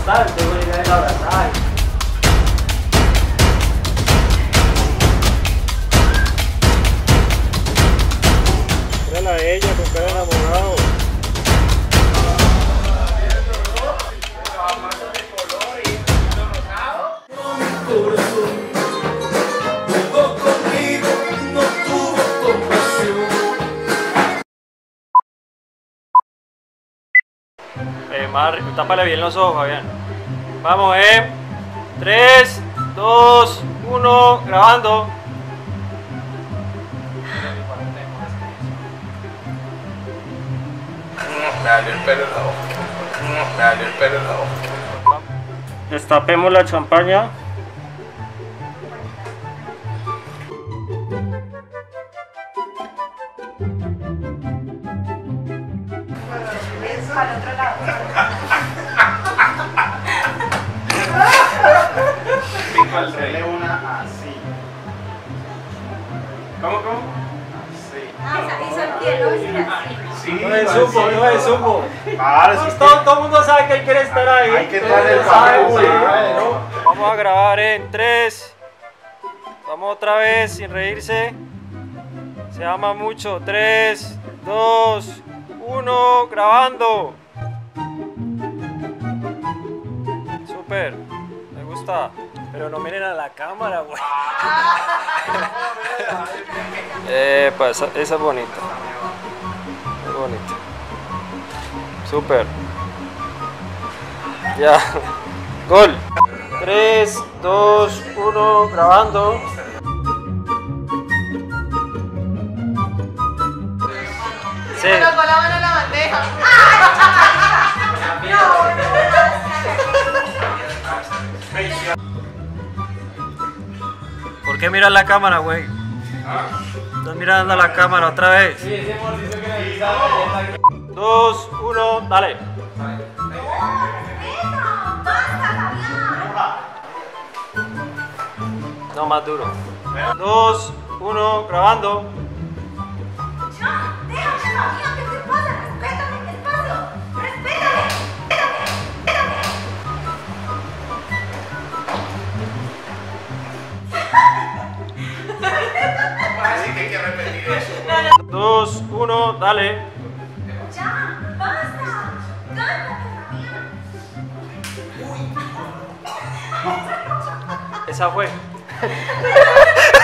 tal, tengo que ir a abrazar. Mírala a ella con cara de enamorado. Tápale bien los ojos, Fabián. Vamos, 3, 2, 1, grabando. Me dale el pelo en la boca. Me dale el pelo en la boca. Destapemos la champaña. Al otro lado. Hacerle una así. ¿Cómo? Así. Ah, o sea, hizo el pie, ¿no? Así. Sí, No me supo, no me supo. Claro, sí. Todo el mundo sabe que él quiere estar ahí. Hay que darle el Sabe, papel, sí. ¿no? Vamos a grabar en 3. Vamos otra vez, sin reírse. Se ama mucho. 3, 2, 1, grabando. Super, me gusta. Pero no miren a la cámara, güey. Pues esa es bonita. Es bonita. Super. Ya. Gol. 3, 2, 1, grabando. Sí. Colocó la mano en la bandeja. ¿Por qué miras la cámara, güey? Estás mirando a la cámara otra vez. 2, 1, dale. No, más duro. 2, 1, grabando. Déjame, Fabián, ¿qué te pasa? Respétame el espacio. Respétame. Así que hay que repetir eso. 2, 1, dale. Ya, basta. Cálmate, Fabián. Esa fue.